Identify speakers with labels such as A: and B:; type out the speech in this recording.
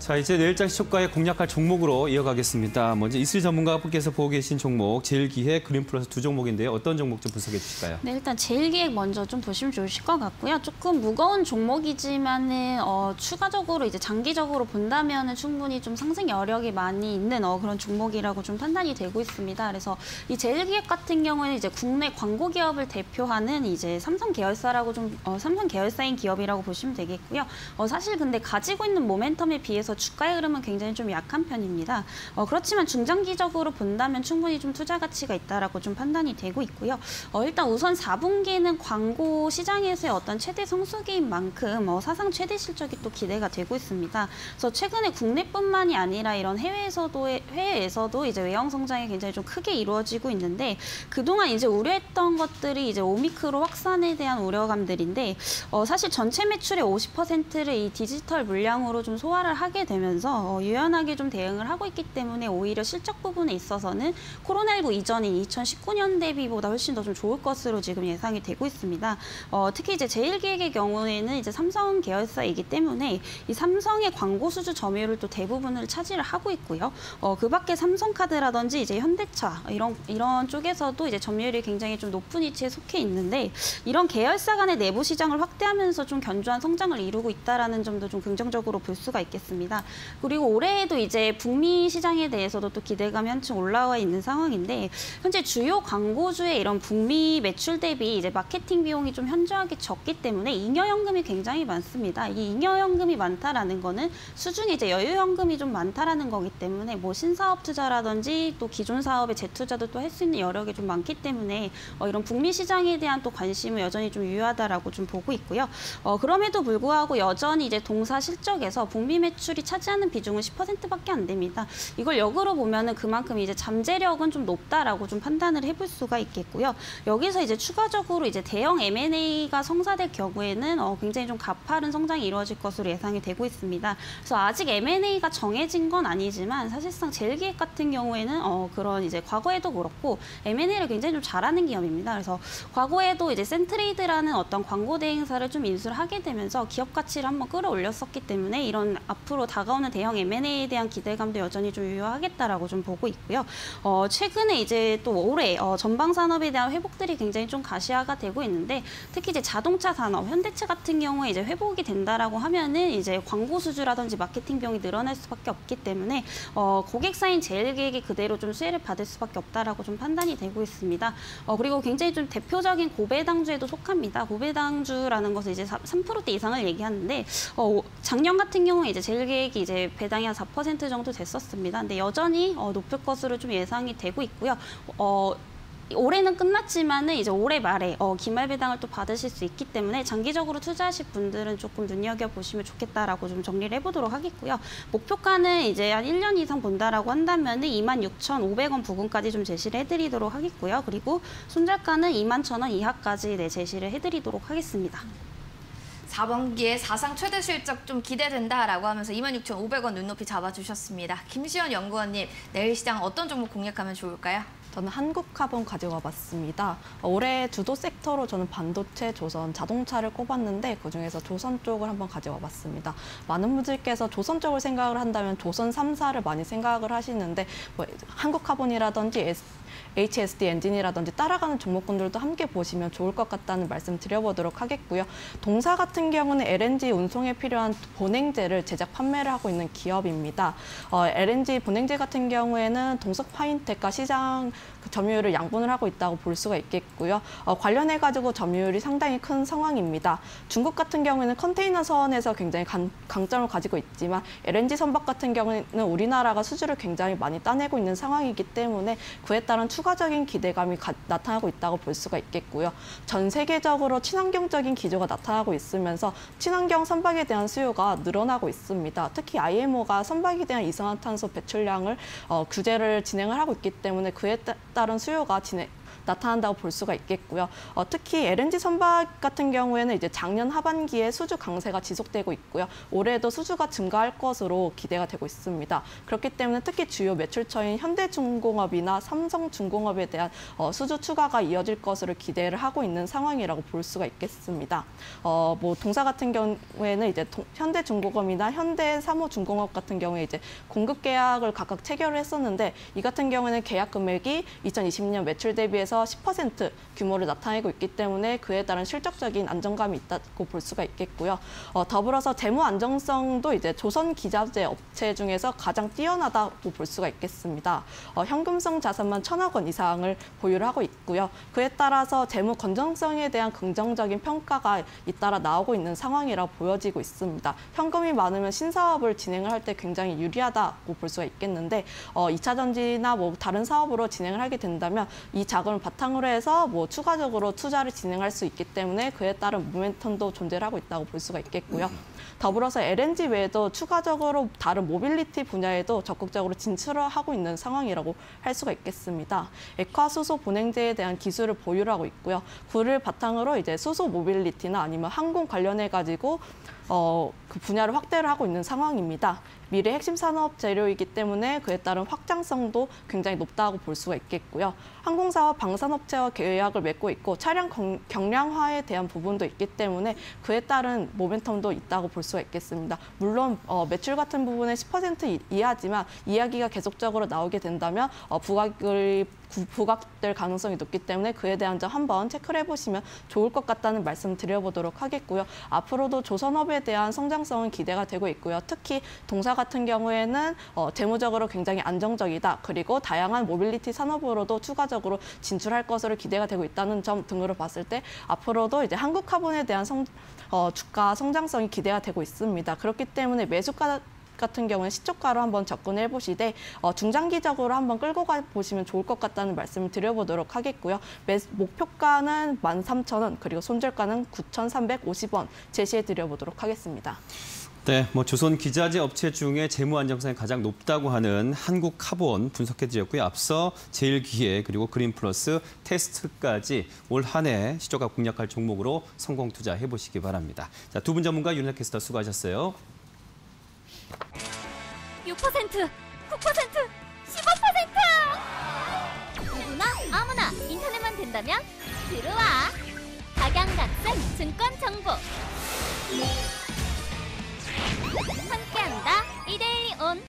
A: 자, 이제 내일장 시초가에 공략할 종목으로 이어가겠습니다. 먼저 이슬 전문가분께서 보고 계신 종목 제일기획, 그린플러스 두 종목인데요. 어떤 종목 좀 분석해 주실까요?
B: 네, 일단 제일기획 먼저 좀 보시면 좋으실 것 같고요. 조금 무거운 종목이지만은 추가적으로 이제 장기적으로 본다면은 충분히 좀 상승 여력이 많이 있는 그런 종목이라고 좀 판단이 되고 있습니다. 그래서 이 제일기획 같은 경우에는 이제 국내 광고 기업을 대표하는 이제 삼성 계열사라고 삼성 계열사인 기업이라고 보시면 되겠고요. 사실 근데 가지고 있는 모멘텀에 비해서 주가의 흐름은 굉장히 좀 약한 편입니다. 그렇지만 중장기적으로 본다면 충분히 좀 투자 가치가 있다라고 좀 판단이 되고 있고요. 일단 우선 4분기는 광고 시장에서의 어떤 최대 성수기인 만큼 사상 최대 실적이 또 기대가 되고 있습니다. 그래서 최근에 국내뿐만이 아니라 이런 해외에서도 이제 외형 성장이 굉장히 좀 크게 이루어지고 있는데 그동안 이제 우려했던 것들이 이제 오미크론 확산에 대한 우려감들인데 사실 전체 매출의 50%를 이 디지털 물량으로 좀 소화를 하게 되면서 유연하게 좀 대응을 하고 있기 때문에 오히려 실적 부분에 있어서는 코로나19 이전인 2019년 대비보다 훨씬 더 좀 좋을 것으로 지금 예상이 되고 있습니다. 특히 이제 제일기획의 경우에는 이제 삼성 계열사이기 때문에 이 삼성의 광고 수주 점유율을 또 대부분을 차지를 하고 있고요. 그 밖에 삼성카드라든지 이제 현대차 이런 쪽에서도 이제 점유율이 굉장히 좀 높은 위치에 속해 있는데 이런 계열사 간의 내부 시장을 확대하면서 좀 견조한 성장을 이루고 있다라는 점도 좀 긍정적으로 볼 수가 있겠습니다. 그리고 올해에도 이제 북미 시장에 대해서도 또 기대감이 한층 올라와 있는 상황인데 현재 주요 광고주의 이런 북미 매출 대비 이제 마케팅 비용이 좀 현저하게 적기 때문에 잉여현금이 굉장히 많습니다. 이 잉여현금이 많다라는 거는 수중에 이제 여유현금이 좀 많다라는 거기 때문에 뭐 신사업 투자라든지 또 기존 사업의 재투자도 또 할 수 있는 여력이 좀 많기 때문에 이런 북미 시장에 대한 또 관심은 여전히 좀 유효하다라고 좀 보고 있고요. 그럼에도 불구하고 여전히 이제 동사 실적에서 북미 매출이 차지하는 비중은 10%밖에 안 됩니다. 이걸 역으로 보면은 그만큼 이제 잠재력은 좀 높다라고 좀 판단을 해볼 수가 있겠고요. 여기서 이제 추가적으로 이제 대형 M&A가 성사될 경우에는 굉장히 좀 가파른 성장이 이루어질 것으로 예상이 되고 있습니다. 그래서 아직 M&A가 정해진 건 아니지만 사실상 제일기획 같은 경우에는 그런 이제 과거에도 그렇고 M&A를 굉장히 좀 잘하는 기업입니다. 그래서 과거에도 이제 센트레이드라는 어떤 광고 대행사를 좀 인수를 하게 되면서 기업 가치를 한번 끌어올렸었기 때문에 이런 앞으로 다가오는 대형 M&A에 대한 기대감도 여전히 좀 유효하겠다라고 좀 보고 있고요. 최근에 이제 또 올해 전방 산업에 대한 회복들이 굉장히 좀 가시화가 되고 있는데 특히 이제 자동차 산업, 현대차 같은 경우에 이제 회복이 된다라고 하면은 이제 광고 수주라든지 마케팅 비용이 늘어날 수밖에 없기 때문에 고객사인 제일기획이 그대로 좀 수혜를 받을 수밖에 없다라고 좀 판단이 되고 있습니다. 그리고 굉장히 좀 대표적인 고배당주에도 속합니다. 고배당주라는 것은 이제 3%대 이상을 얘기하는데 작년 같은 경우에 이제 제일기획이 이제 배당이 한 4% 정도 됐었습니다. 근데 여전히 높을 것으로 좀 예상이 되고 있고요. 올해는 끝났지만은 이제 올해 말에 기말 배당을 또 받으실 수 있기 때문에 장기적으로 투자하실 분들은 조금 눈여겨보시면 좋겠다라고 좀 정리를 해보도록 하겠고요. 목표가는 이제 한 1년 이상 본다라고 한다면은 26,500원 부근까지 좀 제시를 해드리도록 하겠고요. 그리고 손절가는 21,000원 이하까지 제시를 해드리도록 하겠습니다.
C: 4분기에 사상 최대 실적 좀 기대된다라고 하면서 26,500원 눈높이 잡아주셨습니다. 김시현 연구원님, 내일 시장 어떤 종목 공략하면 좋을까요?
D: 저는 한국카본 가져와 봤습니다. 올해 주도 섹터로 저는 반도체, 조선, 자동차를 꼽았는데 그중에서 조선 쪽을 한번 가져와 봤습니다. 많은 분들께서 조선 쪽을 생각을 한다면 조선 3사를 많이 생각을 하시는데 한국카본이라든지 HSD 엔진이라든지 따라가는 종목군들도 함께 보시면 좋을 것 같다는 말씀 드려보도록 하겠고요. 동사 같은 경우는 LNG 운송에 필요한 보냉제를 제작 판매를 하고 있는 기업입니다. LNG 보냉제 같은 경우에는 동석 파인텍과 시장 점유율을 양분을 하고 있다고 볼 수가 있겠고요. 관련해가지고 점유율이 상당히 큰 상황입니다. 중국 같은 경우에는 컨테이너 선에서 굉장히 강점을 가지고 있지만 LNG 선박 같은 경우에는 우리나라가 수주를 굉장히 많이 따내고 있는 상황이기 때문에 그에 따른 추가적인 기대감이 나타나고 있다고 볼 수가 있겠고요. 전 세계적으로 친환경적인 기조가 나타나고 있으면서 친환경 선박에 대한 수요가 늘어나고 있습니다. 특히 IMO가 선박에 대한 이산화탄소 배출량을 규제를 진행을 하고 있기 때문에 그에 따른 수요가 나타난다고 볼 수가 있겠고요. 특히 LNG 선박 같은 경우에는 이제 작년 하반기에 수주 강세가 지속되고 있고요. 올해도 수주가 증가할 것으로 기대가 되고 있습니다. 그렇기 때문에 특히 주요 매출처인 현대중공업이나 삼성중공업에 대한 수주 추가가 이어질 것으로 기대를 하고 있는 상황이라고 볼 수가 있겠습니다. 뭐 동사 같은 경우에는 이제 현대중공업이나 현대사무중공업 같은 경우에 이제 공급 계약을 각각 체결을 했었는데 이 같은 경우에는 계약 금액이 2020년 매출 대비해서 10% 규모를 나타내고 있기 때문에 그에 따른 실적적인 안정감이 있다고 볼 수가 있겠고요. 더불어서 재무 안정성도 이제 조선 기자재 업체 중에서 가장 뛰어나다고 볼 수가 있겠습니다. 현금성 자산만 1,000억 원 이상을 보유를 하고 있고요. 그에 따라서 재무 건전성에 대한 긍정적인 평가가 잇따라 나오고 있는 상황이라 보여지고 있습니다. 현금이 많으면 신사업을 진행을 할 때 굉장히 유리하다고 볼 수가 있겠는데 2차 전지나 뭐 다른 사업으로 진행을 하게 된다면 이 자금을 바탕으로 해서 뭐 추가적으로 투자를 진행할 수 있기 때문에 그에 따른 모멘텀도 존재를 하고 있다고 볼 수가 있겠고요. 더불어서 LNG 외에도 추가적으로 다른 모빌리티 분야에도 적극적으로 진출을 하고 있는 상황이라고 할 수가 있겠습니다. 액화수소 분해제에 대한 기술을 보유하고 있고요. 그를 바탕으로 이제 수소 모빌리티나 아니면 항공 관련해 가지고 그 분야를 확대를 하고 있는 상황입니다. 미래 핵심 산업 재료이기 때문에 그에 따른 확장성도 굉장히 높다고 볼 수가 있겠고요. 항공사와 방산업체와 계약을 맺고 있고 차량 경량화에 대한 부분도 있기 때문에 그에 따른 모멘텀도 있다고 볼 수가 있겠습니다. 물론 매출 같은 부분은 10% 이하지만 이야기가 계속적으로 나오게 된다면 부각될 가능성이 높기 때문에 그에 대한 점 한번 체크를 해보시면 좋을 것 같다는 말씀 드려보도록 하겠고요. 앞으로도 조선업에 대한 성장성은 기대가 되고 있고요. 특히 동사 같은 경우에는 재무적으로 굉장히 안정적이다. 그리고 다양한 모빌리티 산업으로도 추가적으로 진출할 것으로 기대가 되고 있다는 점 등으로 봤을 때 앞으로도 이제 한국카본에 대한 주가 성장성이 기대가 되고 있습니다. 그렇기 때문에 매수가 같은 경우는 시초가로 한번 접근해 보시되 중장기적으로 한번 끌고 가 보시면 좋을 것 같다는 말씀을 드려보도록 하겠고요. 목표가는 13,000원 그리고 손절가는 9,350원 제시해 드려보도록 하겠습니다.
A: 네, 뭐 조선 기자재 업체 중에 재무 안정성이 가장 높다고 하는 한국카본 분석해드렸고요. 앞서 제일기획 그리고 그린플러스 테스트까지 올 한 해 시초가 공략할 종목으로 성공 투자해보시기 바랍니다. 자, 두 분 전문가 윤혜 캐스터 수고하셨어요.
E: 6%, 9%, 15%! 누구나 아무나 인터넷만 된다면 들어와! 각양각색 증권 정보 함께한다 1대1온